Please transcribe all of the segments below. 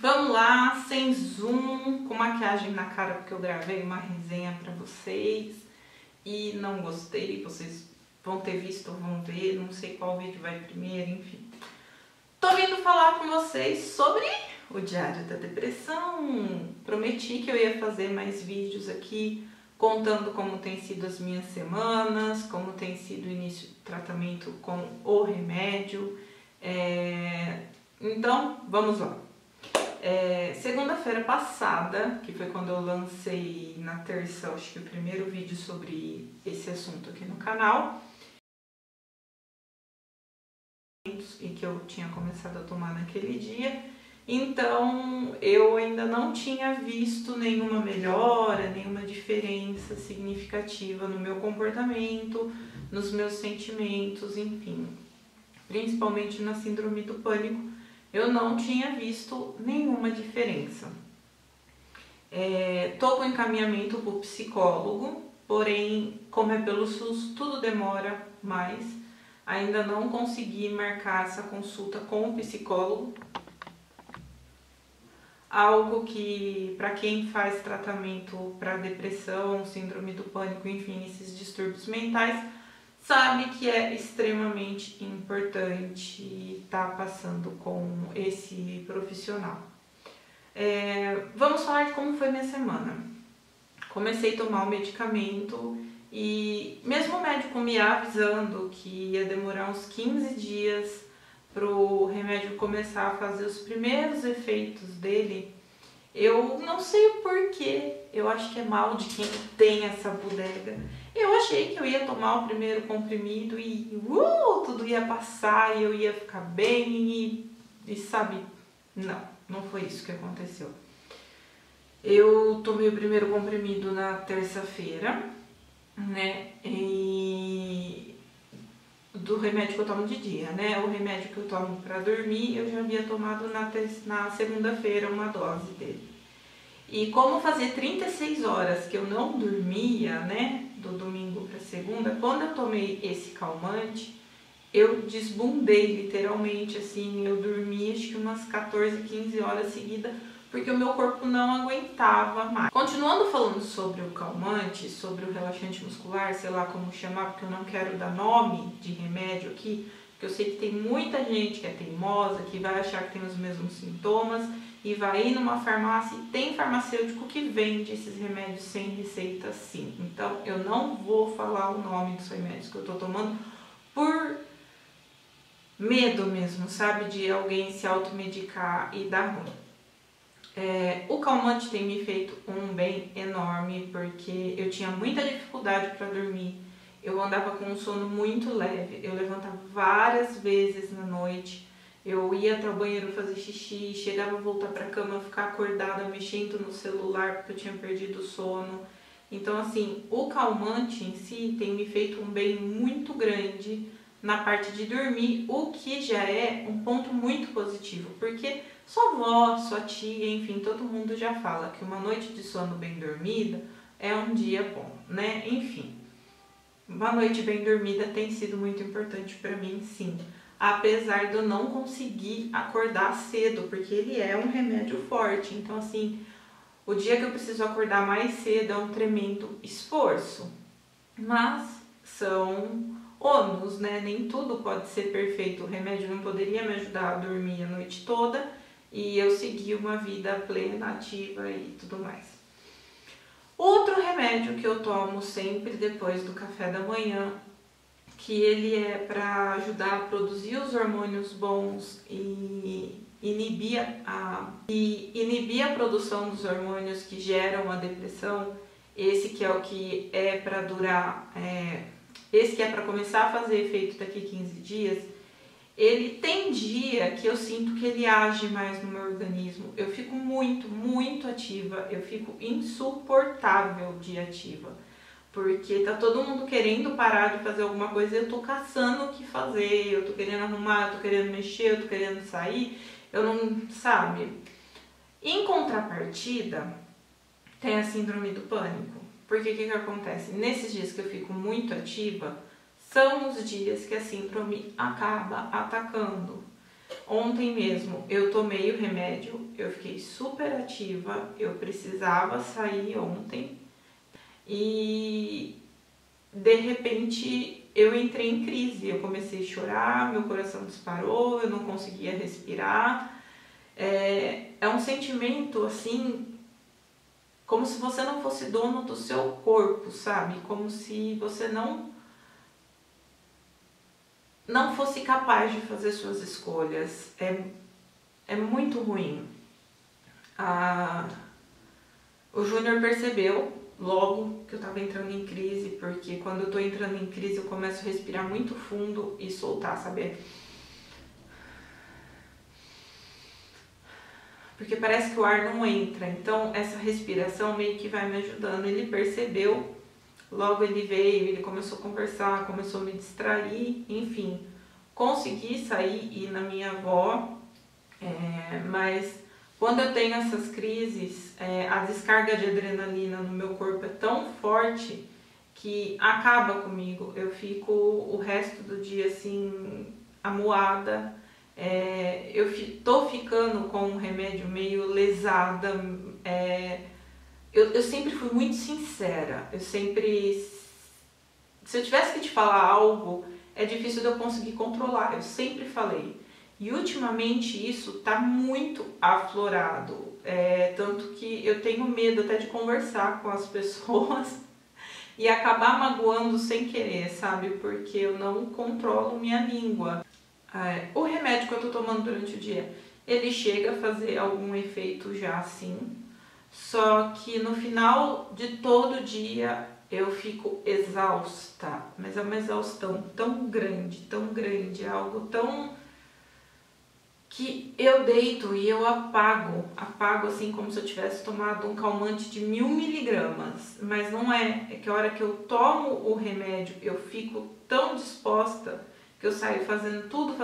Vamos lá, sem zoom, com maquiagem na cara, porque eu gravei uma resenha pra vocês e não gostei. Vocês vão ter visto ou vão ver, não sei qual vídeo vai primeiro, enfim. Tô vindo falar com vocês sobre o Diário da Depressão. Prometi que eu ia fazer mais vídeos aqui, contando como tem sido as minhas semanas, como tem sido o início do tratamento com o remédio. Então, vamos lá. Segunda-feira passada, que foi quando eu lancei na terça, acho que o primeiro vídeo sobre esse assunto aqui no canal, e que eu tinha começado a tomar naquele dia, então eu ainda não tinha visto nenhuma melhora, nenhuma diferença significativa no meu comportamento, nos meus sentimentos, enfim, principalmente na síndrome do pânico. Eu não tinha visto nenhuma diferença. Tô com encaminhamento para o psicólogo, porém, como é pelo SUS, tudo demora mais. Ainda não consegui marcar essa consulta com o psicólogo. Algo que, para quem faz tratamento para depressão, síndrome do pânico, enfim, esses distúrbios mentais, sabe que é extremamente importante estar passando com esse profissional. Vamos falar de como foi minha semana. Comecei a tomar o medicamento e mesmo o médico me avisando que ia demorar uns 15 dias para o remédio começar a fazer os primeiros efeitos dele, eu não sei o porquê, eu acho que é mal de quem tem essa bodega. Eu achei que eu ia tomar o primeiro comprimido e tudo ia passar e eu ia ficar bem e sabe, não foi isso que aconteceu. Eu tomei o primeiro comprimido na terça-feira, né, e do remédio que eu tomo de dia, né, o remédio que eu tomo pra dormir, eu já havia tomado na segunda-feira uma dose dele. E como fazia 36 horas que eu não dormia, né, do domingo para segunda, quando eu tomei esse calmante, eu desbundei literalmente, assim, eu dormi acho que umas 14, 15 horas seguidas, porque o meu corpo não aguentava mais. Continuando falando sobre o calmante, sobre o relaxante muscular, sei lá como chamar, porque eu não quero dar nome de remédio aqui, porque eu sei que tem muita gente que é teimosa, que vai achar que tem os mesmos sintomas, e vai ir numa farmácia e tem farmacêutico que vende esses remédios sem receita sim. Então eu não vou falar o nome dos remédios que eu tô tomando por medo mesmo, sabe? De alguém se automedicar e dar ruim. O calmante tem me feito um bem enorme porque eu tinha muita dificuldade para dormir. Eu andava com um sono muito leve, eu levantava várias vezes na noite. Eu ia até o banheiro fazer xixi, chegava a voltar para a cama, ficar acordada, mexendo no celular porque eu tinha perdido o sono. Então, assim, o calmante em si tem me feito um bem muito grande na parte de dormir, o que já é um ponto muito positivo, porque sua avó, sua tia, enfim, todo mundo já fala que uma noite de sono bem dormida é um dia bom, né? Enfim, uma noite bem dormida tem sido muito importante para mim, sim. Apesar de eu não conseguir acordar cedo, porque ele é um remédio forte. Então, assim, o dia que eu preciso acordar mais cedo é um tremendo esforço. Mas são ônus, né? Nem tudo pode ser perfeito. O remédio não poderia me ajudar a dormir a noite toda e eu seguir uma vida plena, ativa e tudo mais. Outro remédio que eu tomo sempre depois do café da manhã, que ele é para ajudar a produzir os hormônios bons e inibir a produção dos hormônios que geram a depressão. Esse que é o que é para durar, esse que é para começar a fazer efeito daqui 15 dias, ele tem dia que eu sinto que ele age mais no meu organismo. Eu fico muito ativa, eu fico insuportável de ativa. Porque tá todo mundo querendo parar de fazer alguma coisa e eu tô caçando o que fazer, eu tô querendo arrumar, eu tô querendo mexer, eu tô querendo sair, eu não, sabe? Em contrapartida, tem a síndrome do pânico. Porque o que acontece? Nesses dias que eu fico muito ativa, são os dias que a síndrome acaba atacando. Ontem mesmo eu tomei o remédio, eu fiquei super ativa, eu precisava sair ontem e de repente eu entrei em crise, eu comecei a chorar, meu coração disparou, eu não conseguia respirar. É um sentimento assim, como se você não fosse dono do seu corpo, sabe? Como se você não fosse capaz de fazer suas escolhas. É muito ruim. O Júnior percebeu logo que eu estava entrando em crise, porque quando eu estou entrando em crise eu começo a respirar muito fundo e soltar, sabe? Porque parece que o ar não entra, então essa respiração meio que vai me ajudando. Ele percebeu, logo ele veio, ele começou a conversar, começou a me distrair, enfim. Consegui sair e ir na minha avó, mas quando eu tenho essas crises, a descarga de adrenalina no meu corpo é tão forte que acaba comigo. Eu fico o resto do dia assim, amuada. Eu tô ficando com um remédio meio lesada. Eu sempre fui muito sincera. Se eu tivesse que te falar algo, é difícil de eu conseguir controlar. Eu sempre falei. E ultimamente isso tá muito aflorado. Tanto que eu tenho medo até de conversar com as pessoas e acabar magoando sem querer, sabe? Porque eu não controlo minha língua. O remédio que eu tô tomando durante o dia, ele chega a fazer algum efeito já sim. Só que no final de todo dia eu fico exausta. Mas é uma exaustão tão grande, é algo tão... que eu deito e eu apago assim como se eu tivesse tomado um calmante de 1000 miligramas, mas não é que a hora que eu tomo o remédio eu fico tão disposta que eu saio fazendo tudo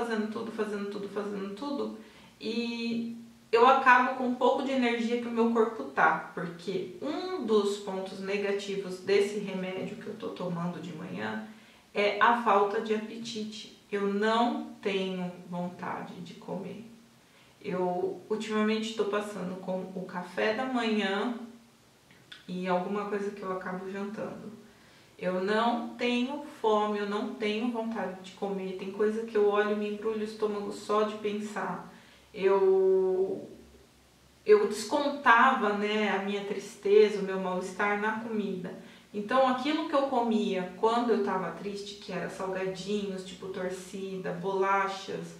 e eu acabo com um pouco de energia que o meu corpo tá, porque um dos pontos negativos desse remédio que eu tô tomando de manhã é a falta de apetite. Eu não tenho vontade de comer. Eu ultimamente estou passando com o café da manhã e alguma coisa que eu acabo jantando. Eu não tenho fome, eu não tenho vontade de comer. Tem coisa que eu olho e me embrulho o estômago só de pensar. Eu descontava, né, a minha tristeza, o meu mal-estar na comida. Então aquilo que eu comia quando eu estava triste, que era salgadinhos, tipo torcida, bolachas,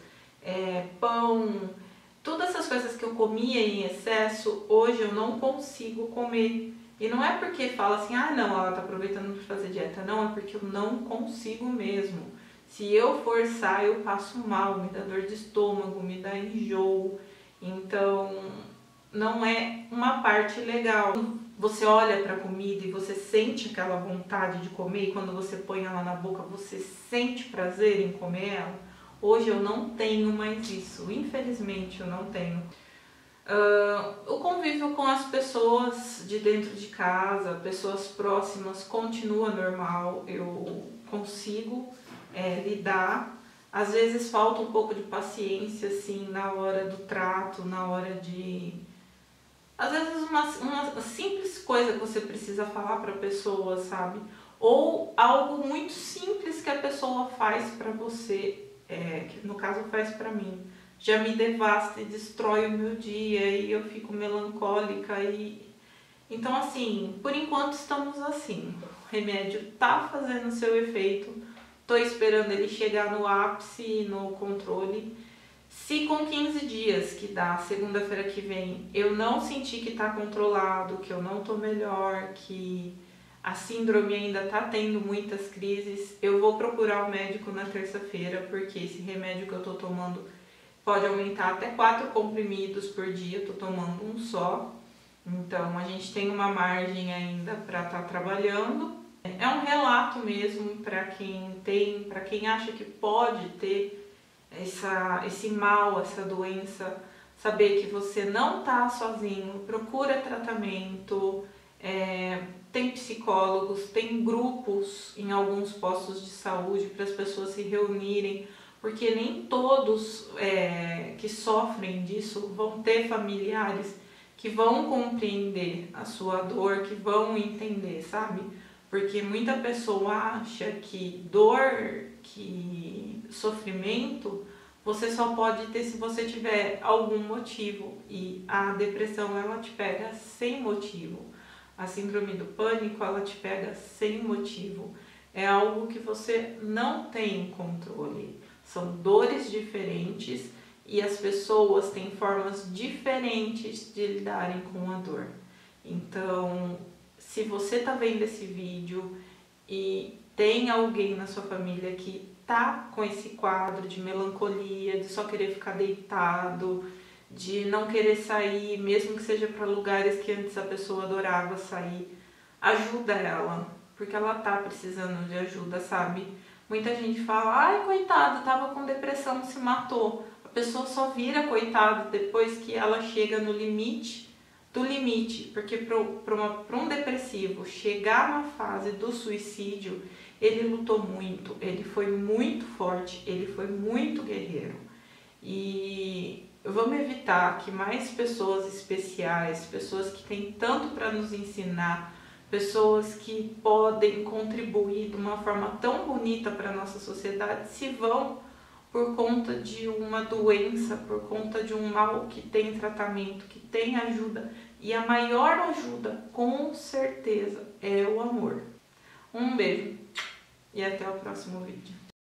pão, todas essas coisas que eu comia em excesso, hoje eu não consigo comer. E não é porque fala assim, não, ela tá aproveitando para fazer dieta. Não, é porque eu não consigo mesmo. Se eu forçar, eu passo mal, me dá dor de estômago, me dá enjoo. Então, não é uma parte legal. Você olha para a comida e você sente aquela vontade de comer, e quando você põe ela na boca, você sente prazer em comer ela. Hoje eu não tenho mais isso, infelizmente eu não tenho. O convívio com as pessoas de dentro de casa, pessoas próximas, continua normal, eu consigo lidar. Às vezes falta um pouco de paciência, assim, na hora do trato, na hora de... Às vezes uma simples coisa que você precisa falar para a pessoa, sabe? Ou algo muito simples que a pessoa faz para você, que no caso faz para mim, já me devasta e destrói o meu dia e eu fico melancólica. Então, assim, por enquanto estamos assim. O remédio tá fazendo o seu efeito, tô esperando ele chegar no ápice, no controle. Se com 15 dias, que dá segunda-feira que vem, eu não sentir que tá controlado, que eu não tô melhor, que a síndrome ainda tá tendo muitas crises, eu vou procurar o médico na terça-feira, porque esse remédio que eu tô tomando pode aumentar até 4 comprimidos por dia, eu tô tomando um só. Então a gente tem uma margem ainda para estar trabalhando. É um relato mesmo para quem acha que pode ter esse mal, essa doença, saber que você não tá sozinho, procura tratamento, tem psicólogos, tem grupos em alguns postos de saúde para as pessoas se reunirem, porque nem todos que sofrem disso vão ter familiares que vão compreender a sua dor, que vão entender, sabe? Porque muita pessoa acha que dor, que sofrimento, você só pode ter se você tiver algum motivo. E a depressão, ela te pega sem motivo. A síndrome do pânico, ela te pega sem motivo. É algo que você não tem controle. São dores diferentes e as pessoas têm formas diferentes de lidarem com a dor. Então, se você está vendo esse vídeo e tem alguém na sua família que tá com esse quadro de melancolia, de só querer ficar deitado, de não querer sair, mesmo que seja para lugares que antes a pessoa adorava sair, ajuda ela, porque ela tá precisando de ajuda, sabe? Muita gente fala, ai, coitado, tava com depressão, se matou. A pessoa só vira coitado depois que ela chega no limite do limite, porque para um depressivo chegar na fase do suicídio, ele lutou muito, ele foi muito forte, ele foi muito guerreiro. E vamos evitar que mais pessoas especiais, pessoas que têm tanto para nos ensinar, pessoas que podem contribuir de uma forma tão bonita para a nossa sociedade, se vão por conta de uma doença, por conta de um mal que tem tratamento, que tem ajuda. E a maior ajuda, com certeza, é o amor. Um beijo e até o próximo vídeo.